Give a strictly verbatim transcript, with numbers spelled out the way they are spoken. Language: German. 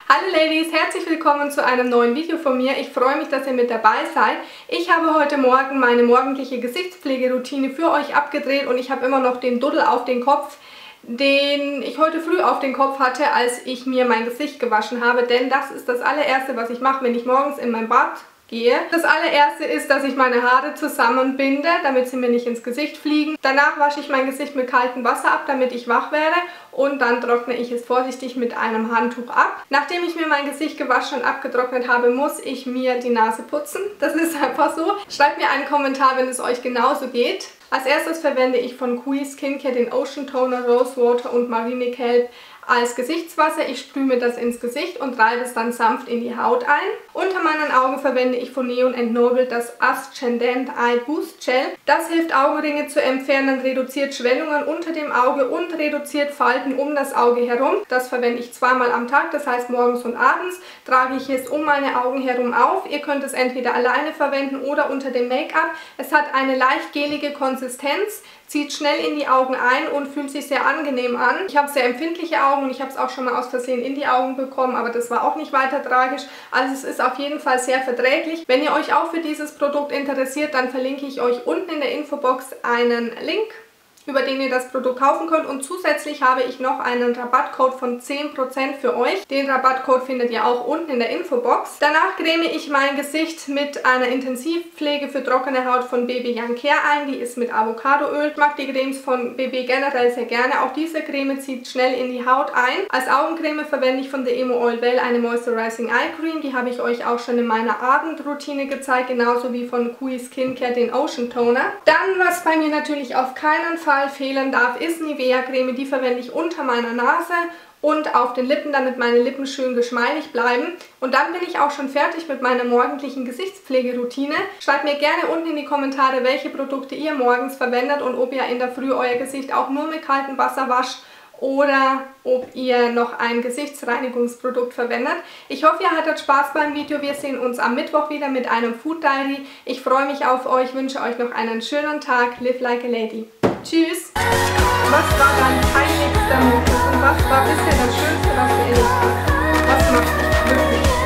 Hallo Ladies, herzlich willkommen zu einem neuen Video von mir. Ich freue mich, dass ihr mit dabei seid. Ich habe heute Morgen meine morgendliche Gesichtspflegeroutine für euch abgedreht und ich habe immer noch den Duddel auf den Kopf, den ich heute früh auf den Kopf hatte, als ich mir mein Gesicht gewaschen habe. Denn das ist das allererste, was ich mache, wenn ich morgens in mein Bad gehe. Das allererste ist, dass ich meine Haare zusammenbinde, damit sie mir nicht ins Gesicht fliegen. Danach wasche ich mein Gesicht mit kaltem Wasser ab, damit ich wach werde. Und dann trockne ich es vorsichtig mit einem Handtuch ab. Nachdem ich mir mein Gesicht gewaschen und abgetrocknet habe, muss ich mir die Nase putzen. Das ist einfach so. Schreibt mir einen Kommentar, wenn es euch genauso geht. Als erstes verwende ich von Q I Skincare den Ocean Toner, Rose Water und Marine Kelp als Gesichtswasser. Ich sprühe mir das ins Gesicht und reibe es dann sanft in die Haut ein. Unter meinen Augen verwende ich von Neon and Noble das Ascendant Eye Boost Gel. Das hilft Augenringe zu entfernen, reduziert Schwellungen unter dem Auge und reduziert Falten um das Auge herum. Das verwende ich zweimal am Tag, das heißt morgens und abends trage ich es um meine Augen herum auf. Ihr könnt es entweder alleine verwenden oder unter dem Make-up. Es hat eine leicht gelige Konsistenz, zieht schnell in die Augen ein und fühlt sich sehr angenehm an. Ich habe sehr empfindliche Augen und ich habe es auch schon mal aus Versehen in die Augen bekommen, aber das war auch nicht weiter tragisch. Also es ist auf jeden Fall sehr verträglich. Wenn ihr euch auch für dieses Produkt interessiert, dann verlinke ich euch unten in der Infobox einen Link, über den ihr das Produkt kaufen könnt, und zusätzlich habe ich noch einen Rabattcode von zehn Prozent für euch. Den Rabattcode findet ihr auch unten in der Infobox. Danach creme ich mein Gesicht mit einer Intensivpflege für trockene Haut von B B Young Care ein. Die ist mit Avocadoöl. Ich mag die Cremes von B B generell sehr gerne. Auch diese Creme zieht schnell in die Haut ein. Als Augencreme verwende ich von der Emo Oil Well eine Moisturizing Eye Cream. Die habe ich euch auch schon in meiner Abendroutine gezeigt, genauso wie von Q I Skincare den Ocean Toner. Dann, was bei mir natürlich auf keinen Fall fehlen darf, ist Nivea Creme. Die verwende ich unter meiner Nase und auf den Lippen, damit meine Lippen schön geschmeidig bleiben. Und dann bin ich auch schon fertig mit meiner morgendlichen Gesichtspflegeroutine. Schreibt mir gerne unten in die Kommentare, welche Produkte ihr morgens verwendet und ob ihr in der Früh euer Gesicht auch nur mit kaltem Wasser wascht oder ob ihr noch ein Gesichtsreinigungsprodukt verwendet. Ich hoffe, ihr hattet Spaß beim Video. Wir sehen uns am Mittwoch wieder mit einem Food Diary. Ich freue mich auf euch, wünsche euch noch einen schönen Tag. Live like a lady. Tschüss! Was war dein peinlichster Moment und was war bisher das Schönste, was du erlebt hast? Was macht dich glücklich?